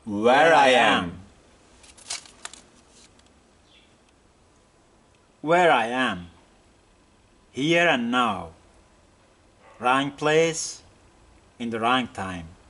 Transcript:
Where I am. Where I am. Here and now. Wrong place in the wrong time.